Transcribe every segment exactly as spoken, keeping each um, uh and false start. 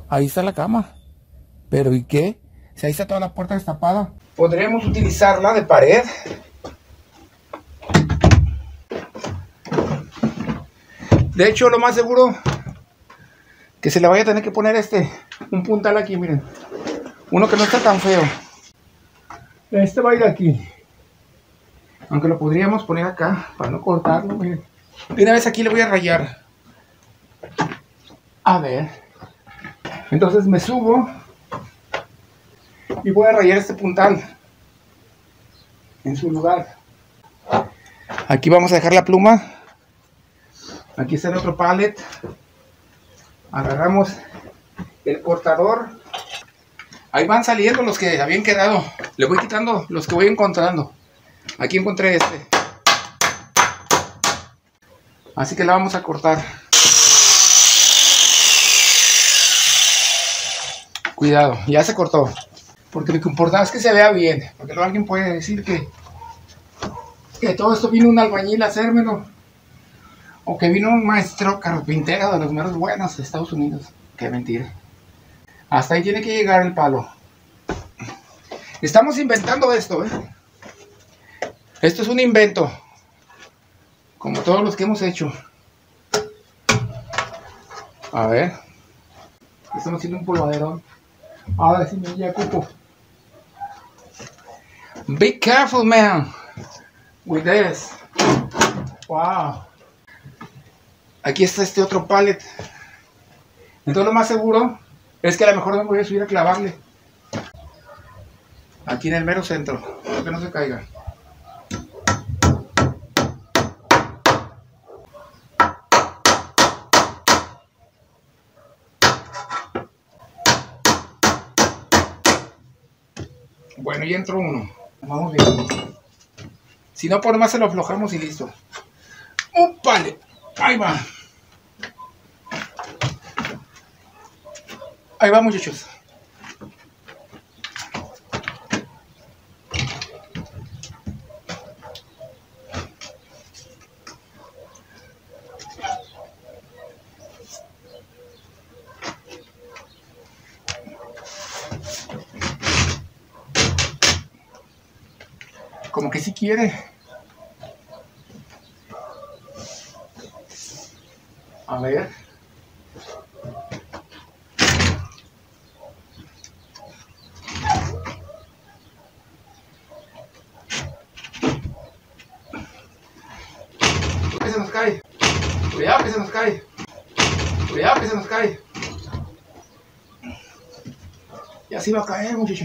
ahí está la cama. Pero ¿y qué? Si ahí está toda la puerta destapada. Podríamos utilizarla de pared. De hecho, lo más seguro que se le vaya a tener que poner este, un puntal aquí, miren. Uno que no está tan feo. Este va a ir aquí. Aunque lo podríamos poner acá para no cortarlo, miren. De una vez aquí le voy a rayar. A ver. Entonces me subo y voy a rayar este puntal en su lugar. Aquí vamos a dejar la pluma. Aquí está el otro pallet. Agarramos el cortador. Ahí van saliendo los que habían quedado. Le voy quitando los que voy encontrando. Aquí encontré este. Así que la vamos a cortar. Cuidado, ya se cortó. Porque lo que importa es que se vea bien. Porque luego alguien puede decir que, que todo esto vino un albañil a hacérmelo. O que vino un maestro carpintero de los meros buenos de Estados Unidos. Qué mentira. Hasta ahí tiene que llegar el palo. Estamos inventando esto, ¿eh? Esto es un invento. Como todos los que hemos hecho. A ver. Estamos haciendo un polvaderón. Ahora sí me ya cupo. Be careful, man. With this. Wow. Aquí está este otro pallet. Entonces lo más seguro es que a lo mejor me voy a subir a clavarle. Aquí en el mero centro. Para que no se caiga. Bueno, ya entró uno. Vamos bien. Si no, por más se lo aflojamos y listo. ¡Un pallet! Ahí va. Ahí va, muchachos. Como que si quiere. A ver. Que se nos cae. Cuidado que se nos cae. Cuidado que se nos cae. Y así va a caer, muchachos.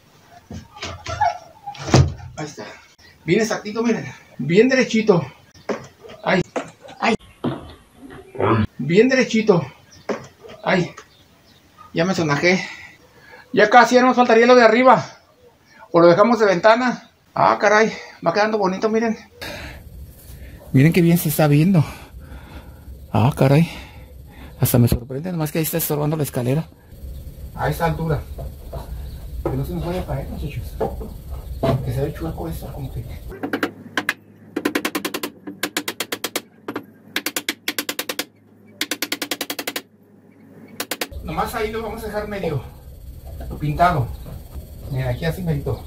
Ahí está. Bien exactito, miren. Bien derechito. Ay. Ay. Bien derechito. Ay. Ya me sonajé. Ya casi ya nos faltaría lo de arriba. O lo dejamos de ventana. Ah, caray. Va quedando bonito, miren. Miren qué bien se está viendo. Ah, caray. Hasta me sorprende, nomás que ahí está estorbando la escalera. A esta altura. Que no se nos vaya a caer, muchachos. Que se ve chueco esto, como que... Nomás ahí lo vamos a dejar medio pintado. Mira, aquí así merito.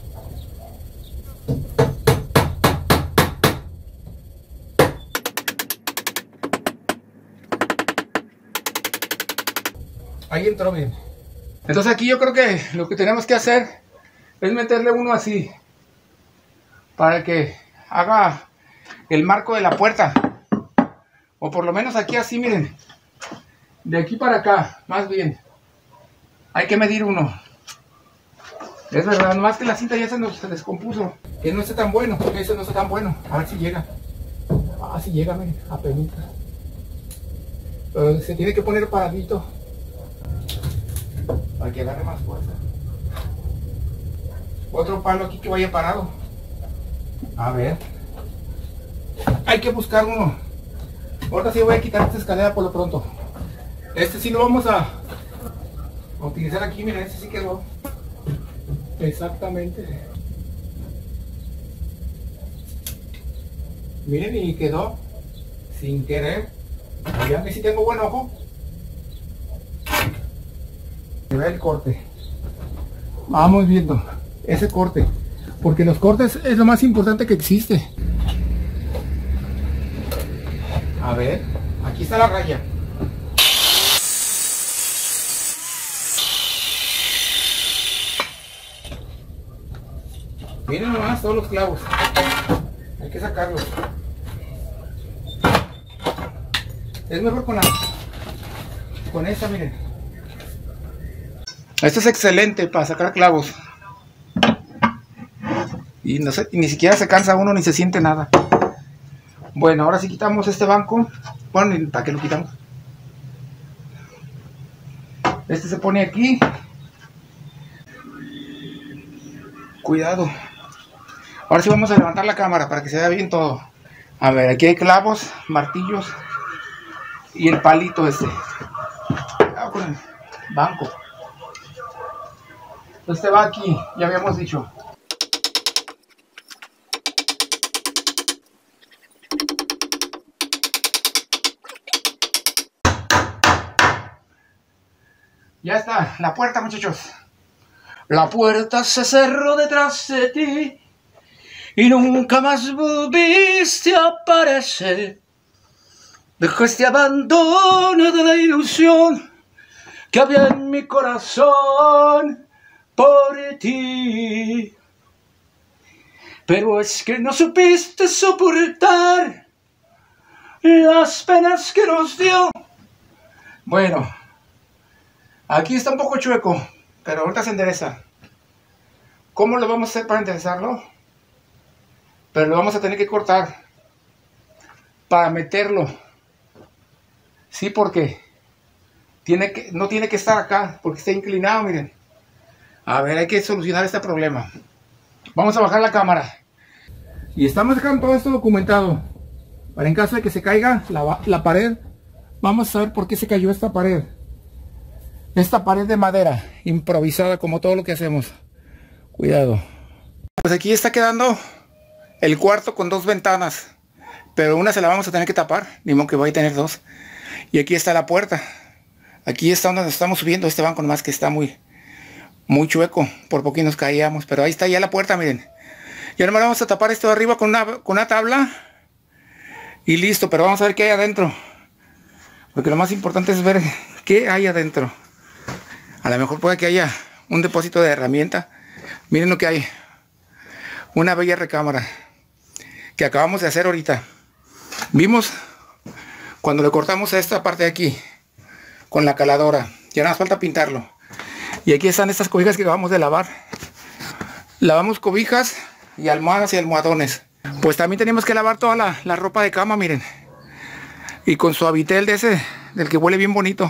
Ahí entró bien. Entonces aquí yo creo que lo que tenemos que hacer es meterle uno así. Para que haga el marco de la puerta. O por lo menos aquí así, miren. De aquí para acá, más bien. Hay que medir uno. Es verdad, nomás que la cinta ya se nos se descompuso. Que no está tan bueno, porque ese no está tan bueno. A ver si llega. Ah, si llega, miren, apenas. Pero se tiene que poner paradito. Para que agarre más fuerza. Otro palo aquí que vaya parado. A ver. Hay que buscar uno. Ahora sí voy a quitar esta escalera por lo pronto. Este sí lo vamos a, a utilizar aquí. Miren, este sí quedó. Exactamente. Miren, y quedó sin querer. Vean que sí tengo buen ojo. Se ve el corte. Vamos viendo ese corte, porque los cortes es lo más importante que existe. A ver, aquí está la raya. Miren nomás todos los clavos. Hay que sacarlos. Es mejor con la con esta, miren. Esto es excelente para sacar clavos. Y no sé, ni siquiera se cansa uno ni se siente nada. Bueno, ahora sí quitamos este banco. Bueno, ¿para qué lo quitamos? Este se pone aquí. Cuidado. Ahora sí vamos a levantar la cámara para que se vea bien todo. A ver, aquí hay clavos, martillos y el palito este. Cuidado con el banco. Este va aquí, ya habíamos dicho. Ya está, la puerta, muchachos. La puerta se cerró detrás de ti y nunca más volviste a aparecer. Dejó este abandono de la ilusión que había en mi corazón por ti. Pero es que no supiste soportar las penas que nos dio. Bueno, aquí está un poco chueco, pero ahorita se endereza. ¿Cómo lo vamos a hacer para enderezarlo? Pero lo vamos a tener que cortar para meterlo. Sí, porque tiene que, no tiene que estar acá, porque está inclinado, miren. A ver, hay que solucionar este problema. Vamos a bajar la cámara. Y estamos dejando todo esto documentado. Para en caso de que se caiga la, la pared, vamos a saber por qué se cayó esta pared. Esta pared de madera, improvisada como todo lo que hacemos. Cuidado. Pues aquí está quedando el cuarto con dos ventanas. Pero una se la vamos a tener que tapar. Ni modo que voy a tener dos. Y aquí está la puerta. Aquí está donde nos estamos subiendo. Este banco nomás que está muy, muy chueco. Por poquito nos caíamos. Pero ahí está ya la puerta, miren. Y ahora vamos a tapar esto de arriba con una, con una tabla. Y listo. Pero vamos a ver qué hay adentro. Porque lo más importante es ver qué hay adentro. A lo mejor puede que haya un depósito de herramienta. Miren lo que hay. Una bella recámara que acabamos de hacer ahorita. Vimos cuando le cortamos a esta parte de aquí con la caladora. Ya nos falta pintarlo. Y aquí están estas cobijas que acabamos de lavar. Lavamos cobijas y almohadas y almohadones. Pues también tenemos que lavar toda la, la ropa de cama, miren. Y con Suavitel de ese, del que huele bien bonito.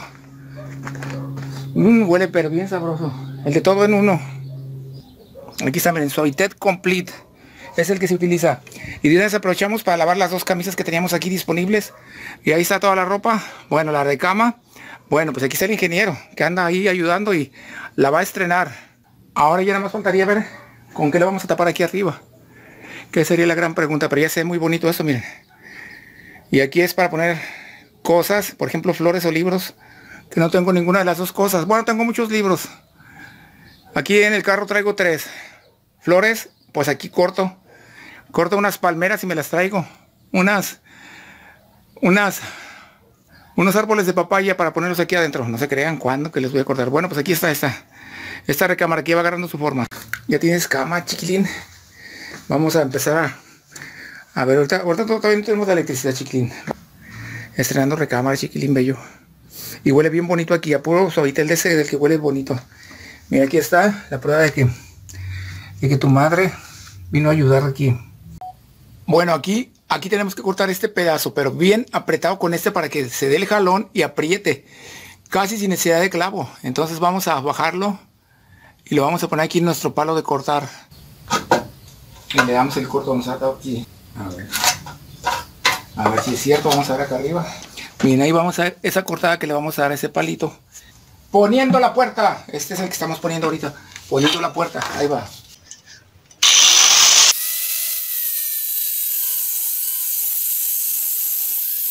Mmm, huele pero bien sabroso. El de todo en uno. Aquí está, miren, Suavitel Complete. Es el que se utiliza. Y de una vez aprovechamos para lavar las dos camisas que teníamos aquí disponibles. Y ahí está toda la ropa. Bueno, la de cama. Bueno, pues aquí está el ingeniero que anda ahí ayudando y la va a estrenar. Ahora ya nada más faltaría ver con qué le vamos a tapar aquí arriba. Que sería la gran pregunta. Pero ya se ve muy bonito eso, miren. Y aquí es para poner cosas, por ejemplo, flores o libros. Que no tengo ninguna de las dos cosas. Bueno, tengo muchos libros. Aquí en el carro traigo tres. Flores, pues aquí corto. Corto unas palmeras y me las traigo. Unas, unas, unos árboles de papaya para ponerlos aquí adentro. No se crean cuándo que les voy a cortar. Bueno, pues aquí está esta. Esta recámara aquí va agarrando su forma. Ya tienes cama, chiquilín. Vamos a empezar a... A ver, ahorita, ahorita todavía no tenemos la electricidad, chiquilín. Estrenando recámara, chiquilín bello. Y huele bien bonito aquí. A puro Suavitel de ese del que huele bonito. Mira, aquí está la prueba de que, de que tu madre vino a ayudar aquí. Bueno, aquí, aquí tenemos que cortar este pedazo, pero bien apretado con este para que se dé el jalón y apriete. Casi sin necesidad de clavo. Entonces vamos a bajarlo y lo vamos a poner aquí en nuestro palo de cortar. Y le damos el corto, vamos a dar aquí. A ver. A ver si es cierto, vamos a ver acá arriba. Miren, ahí vamos a ver esa cortada que le vamos a dar a ese palito. Poniendo la puerta. Este es el que estamos poniendo ahorita. Poniendo la puerta. Ahí va.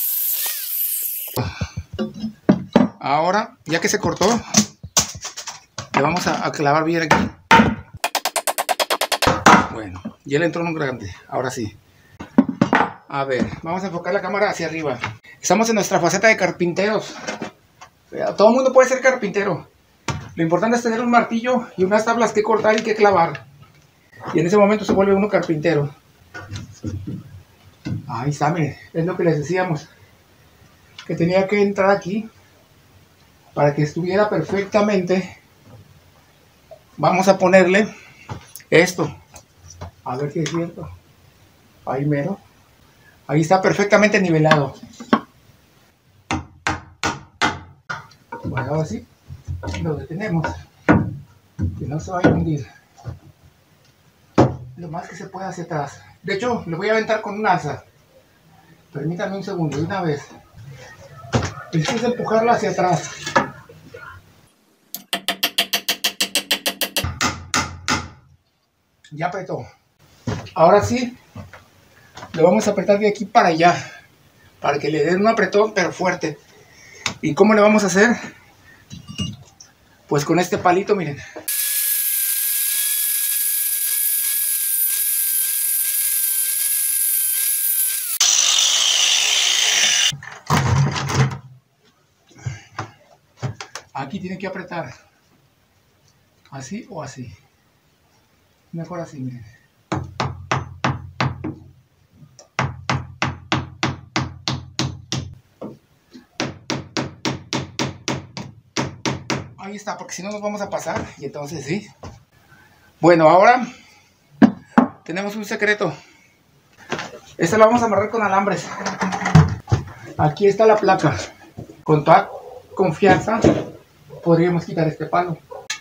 Ahora, ya que se cortó, Le vamos a, a clavar bien aquí. Bueno, ya le entró un grande. Ahora sí. A ver, vamos a enfocar la cámara hacia arriba. Estamos en nuestra faceta de carpinteros. Todo el mundo puede ser carpintero. Lo importante es tener un martillo y unas tablas que cortar y que clavar. Y en ese momento se vuelve uno carpintero. Ahí está, miren. Es lo que les decíamos. Que tenía que entrar aquí. Para que estuviera perfectamente. Vamos a ponerle esto. A ver si es cierto. Ahí mero. Ahí está perfectamente nivelado. Bueno, ahora sí. Lo detenemos. Que no se vaya a hundir. Lo más que se pueda hacia atrás. De hecho, le voy a aventar con un alza. Permítanme un segundo, de una vez. Necesito empujarlo hacia atrás. Ya apretó. Ahora sí, lo vamos a apretar de aquí para allá. Para que le den un apretón, pero fuerte. ¿Y cómo le vamos a hacer? Pues con este palito, miren. Aquí tiene que apretar. Así o así. Mejor así, miren. Ahí está, porque si no nos vamos a pasar. Y entonces sí. Bueno, ahora tenemos un secreto. Esta la vamos a amarrar con alambres. Aquí está la placa. Con toda confianza podríamos quitar este palo.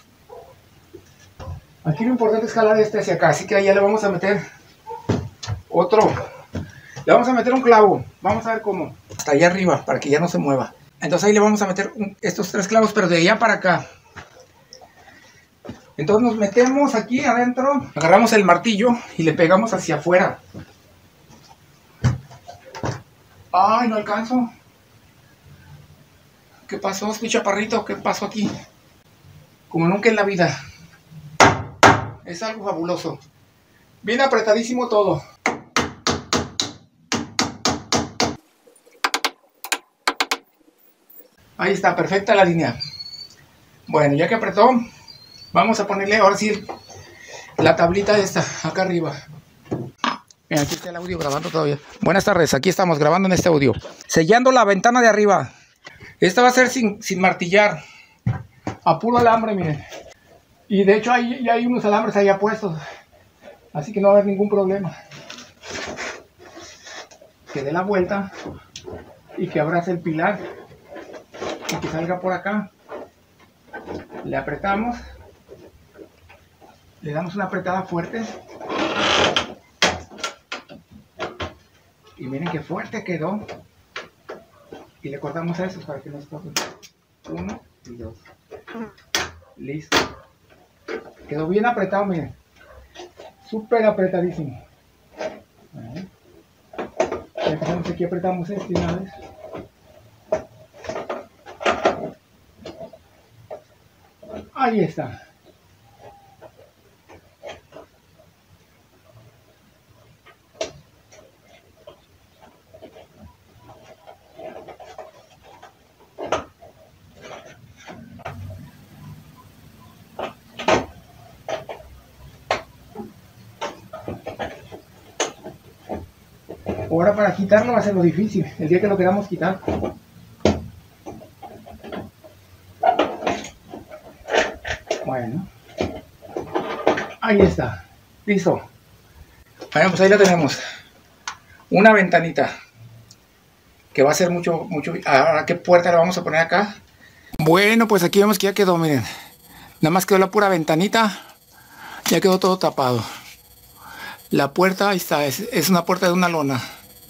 Aquí lo importante es jalar este hacia acá. Así que allá le vamos a meter otro. Le vamos a meter un clavo. Vamos a ver cómo. Hasta allá arriba, para que ya no se mueva. Entonces ahí le vamos a meter un, estos tres clavos, pero de allá para acá. Entonces nos metemos aquí adentro, agarramos el martillo y le pegamos hacia afuera. Ay, no alcanzo. ¿Qué pasó, mi chaparrito? ¿Qué pasó aquí? Como nunca en la vida. Es algo fabuloso. Bien apretadísimo todo. Ahí está, perfecta la línea. Bueno, ya que apretó, vamos a ponerle ahora sí la tablita esta, acá arriba. Bien, aquí está el audio grabando todavía. Buenas tardes, aquí estamos grabando en este audio. Sellando la ventana de arriba. Esta va a ser sin, sin martillar. A puro alambre, miren. Y de hecho hay, ya hay unos alambres allá puestos. Así que no va a haber ningún problema. Que dé la vuelta y que abrace el pilar. Y que salga por acá. Le apretamos. Le damos una apretada fuerte. Y miren qué fuerte quedó. Y le cortamos a esos para que no estorben. Uno y dos. Listo. Quedó bien apretado, miren. Súper apretadísimo. Bueno. Ya pasamos aquí, apretamos este una vez. Ahí está. Ahora para quitarlo va a ser lo difícil, el día que lo queramos quitar. Bueno, ahí está, listo. Bueno, pues ahí lo tenemos. Una ventanita que va a ser mucho, mucho. Ahora, ¿qué puerta le vamos a poner acá? Bueno, pues aquí vemos que ya quedó, miren. Nada más quedó la pura ventanita. Ya quedó todo tapado. La puerta, ahí está, es, es una puerta de una lona.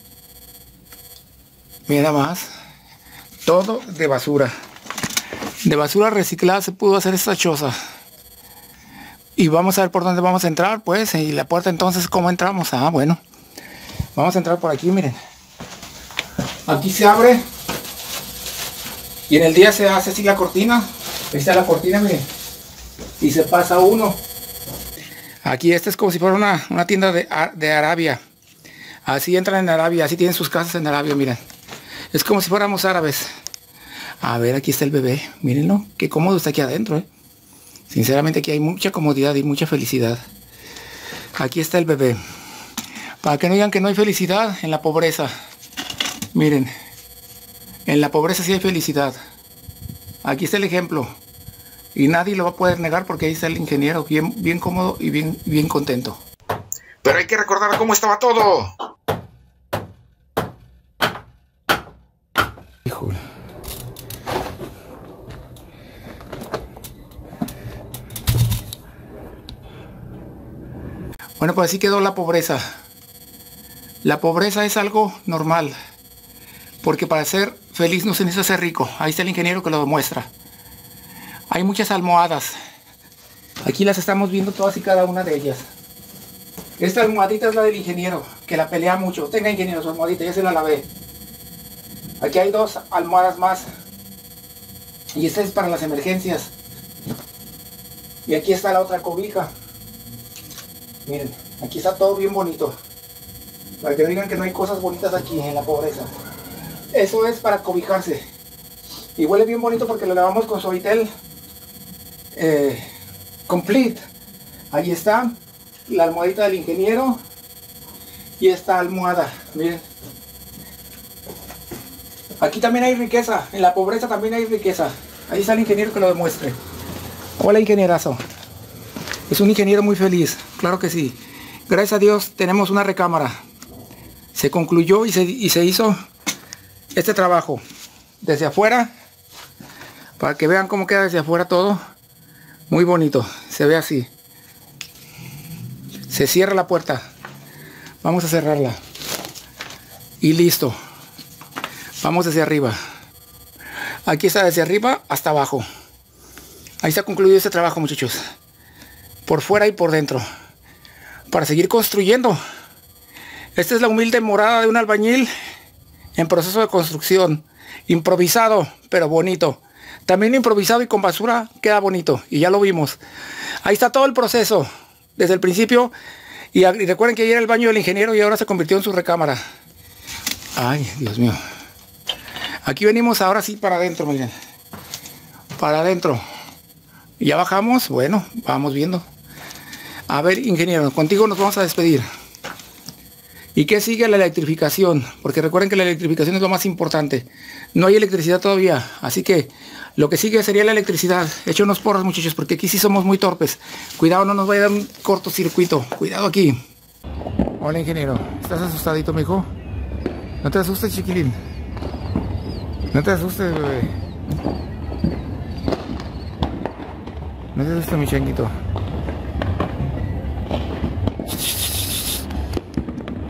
Mira nada más. Todo de basura. De basura reciclada se pudo hacer esta choza. Y vamos a ver por dónde vamos a entrar, pues. Y la puerta entonces, ¿cómo entramos? Ah, bueno. Vamos a entrar por aquí, miren. Aquí se abre. Y en el día se hace así la cortina. Ahí está la cortina, miren. y se pasa uno. Aquí este es como si fuera una, una tienda de, de Arabia. Así entran en Arabia, así tienen sus casas en Arabia, miren. Es como si fuéramos árabes. A ver, aquí está el bebé, mírenlo, qué cómodo está aquí adentro, ¿eh? Sinceramente aquí hay mucha comodidad y mucha felicidad. Aquí está el bebé. Para que no digan que no hay felicidad en la pobreza. Miren, en la pobreza sí hay felicidad. Aquí está el ejemplo. Y nadie lo va a poder negar porque ahí está el ingeniero, bien, bien cómodo y bien, bien contento. Pero hay que recordar cómo estaba todo. Híjole. Bueno, pues así quedó la pobreza. La pobreza es algo normal. Porque para ser feliz no se necesita ser rico. Ahí está el ingeniero que lo demuestra. Hay muchas almohadas. Aquí las estamos viendo todas y cada una de ellas. Esta almohadita es la del ingeniero, que la pelea mucho. Tenga, ingeniero, su almohadita, ya se la lavé. Aquí hay dos almohadas más. Y esta es para las emergencias. Y aquí está la otra cobija. Miren, aquí está todo bien bonito. Para que no digan que no hay cosas bonitas aquí en la pobreza. Eso es para cobijarse. Y huele bien bonito porque lo lavamos con Suavitel eh, Complete. Ahí está la almohadita del ingeniero. Y esta almohada, miren. Aquí también hay riqueza. En la pobreza también hay riqueza. Ahí está el ingeniero que lo demuestre. Hola, ingenierazo. Es un ingeniero muy feliz, claro que sí. Gracias a Dios tenemos una recámara. Se concluyó y se, y se hizo este trabajo. Desde afuera, para que vean cómo queda desde afuera todo. Muy bonito, se ve así. Se cierra la puerta. Vamos a cerrarla. Y listo. Vamos desde arriba. Aquí está desde arriba hasta abajo. Ahí se ha concluido este trabajo, muchachos. Por fuera y por dentro. Para seguir construyendo. Esta es la humilde morada de un albañil en proceso de construcción. Improvisado, pero bonito. También improvisado y con basura queda bonito. Y ya lo vimos. Ahí está todo el proceso. Desde el principio. Y, y recuerden que ayer era el baño del ingeniero y ahora se convirtió en su recámara. Ay, Dios mío. Aquí venimos ahora sí para adentro, miren. Para adentro. Y ya bajamos. Bueno, vamos viendo. A ver, ingeniero, contigo nos vamos a despedir. ¿Y qué sigue? La electrificación. Porque recuerden que la electrificación es lo más importante. No hay electricidad todavía. Así que lo que sigue sería la electricidad. Echen unos porros, muchachos, porque aquí sí somos muy torpes. Cuidado, no nos vaya a dar un cortocircuito. Cuidado aquí. Hola, ingeniero. ¿Estás asustadito, mijo? No te asustes, chiquilín. No te asustes, bebé. No te asustes, mi changuito.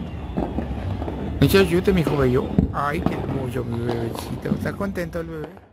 Echa ayúdate, mi hijo bello. Ay, qué hermoso, mi bebecito. ¿Está contento el bebé?